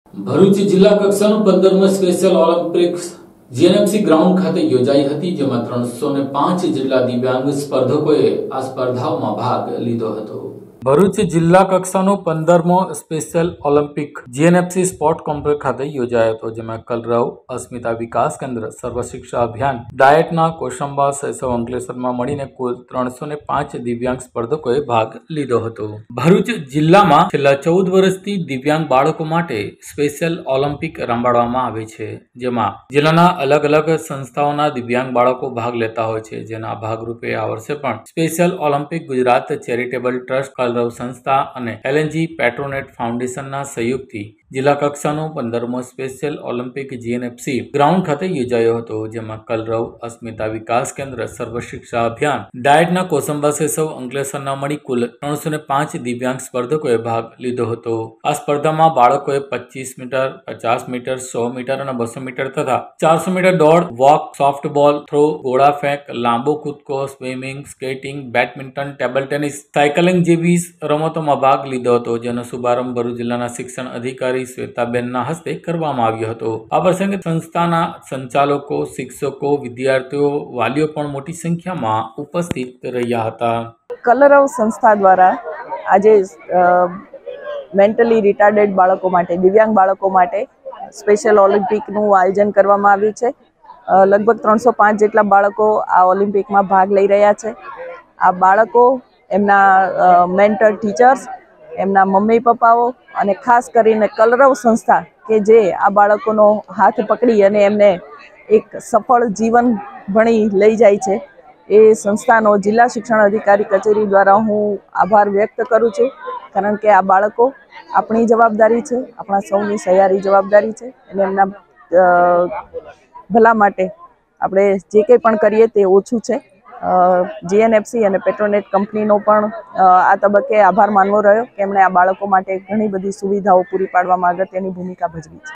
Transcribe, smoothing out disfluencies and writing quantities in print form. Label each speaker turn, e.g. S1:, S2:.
S1: ભરૂચ જિલ્લા કક્ષાનું 15મો સ્પેશિયલ ઓલિમ્પિક્સ જીએનએફસી ગ્રાઉન્ડ ખાતે યોજાઈ હતી, જેમાં 305 જેટલા દિવ્યાંગ સ્પર્ધકોએ આ સ્પર્ધાઓમાં ભાગ લીધો હતો। ભરૂચ જિલ્લા કક્ષાનો 15મો special Olympic GNFC sport complex ખાતે યોજાયો હતો, જેમાં કલરવ, અસ્મિતા વિકાસ કેન્દ્ર, સર્વ શિક્ષા અભિયાન, ડાયટના કોસંબા શૈશવ અંકલેશ્વરમાં મળીને કુલ 305 દિવ્યાંગ સ્પર્ધકોએ ભાગ લીધો હતો। ભરૂચ જિલ્લામાં છેલ્લા 14 વર્ષથી દિવ્યાંગ બાળકો માટે સ્પેશિયલ ઓલિમ્પિક રમાડવામાં આવે છે, જેમાં જિલ્લાના અલગ અલગ સંસ્થાઓના દિવ્યાંગ બાળકો ભાગ લેતા હોય છે, જેના ભાગરૂપે આ વર્ષે પણ special Olympic Gujarat charitable trust, Kalrav સંસ્થા અને એલએનજી પેટ્રોનેટ ફાઉન્ડેશનના સહયોગથી જિલ્લા કક્ષાનો 15મો સ્પેશિયલ ઓલિમ્પિક જીએનએફસી ગ્રાઉન્ડ ખાતે યોજાયો હતો, જેમાં કલરવ, અસ્મિતા વિકાસ કેન્દ્ર, સર્વ શિક્ષા અભિયાન, ડાયટના કોસંબા શૈશવ અંકલેશ્વરના મળી કુલ 305 દિવ્યાંગ સ્પર્ધકોએ ભાગ લીધો હતો। આ સ્પર્ધામાં બાળકોએ 25 મીટર, 50 મીટર, 100 મીટર અને 200 મીટર તથા 400 મીટર દોડ, વોક, સોફ્ટબોલ થ્રો, ગોળા ફેંક, લાંબો કૂદકો, swimming, skating, badminton, table tennis, cycling જેવી રમતોમાં ભાગ લીધો હતો, જેનો શુભારંભ ભરૂચ જિલ્લાના શિક્ષણ અધિકારી શ્વેતાબેનના હસ્તે કરવામાં આવ્યો હતો। આ પ્રસંગે સંસ્થાના સંચાલકો, શિક્ષકો, વિદ્યાર્થીઓ, વાલીઓ પણ મોટી સંખ્યામાં ઉપસ્થિત રહ્યા હતા।
S2: કલરવ સંસ્થા દ્વારા આજે મેન્ટલી રિટાર્ડેડ બાળકો માટે, દિવ્યાંગ બાળકો માટે સ્પેશિયલ ઓલિમ્પિકનું આયોજન કરવામાં આવ્યું છે। લગભગ 305 જેટલા બાળકો આ ઓલિમ્પિકમાં ભાગ લઈ રહ્યા છે। આ બાળકો, એમના મેન્ટર ટીચર્સ, એમના મમ્મી પપ્પાઓ અને ખાસ કરીને કલરવ સંસ્થા કે જે આ બાળકોનો હાથ પકડી અને એમને એક સફળ જીવન ભણી લઈ જાય છે, એ સંસ્થાનો જિલ્લા શિક્ષણ અધિકારી કચેરી દ્વારા હું આભાર વ્યક્ત કરું છું, કારણ કે આ બાળકો આપણી જવાબદારી છે, આપણા સૌની સહિયારી જવાબદારી છે અને એમના ભલા માટે આપણે જે કંઈ પણ કરીએ તે ઓછું છે। જીએનએફસી અને પેટ્રોનેટ કંપનીનો પણ આ તબક્કે આભાર માનવો રહ્યો કે એમણે આ બાળકો માટે ઘણી બધી સુવિધાઓ પૂરી પાડવામાં અગત્યની ભૂમિકા ભજવી છે।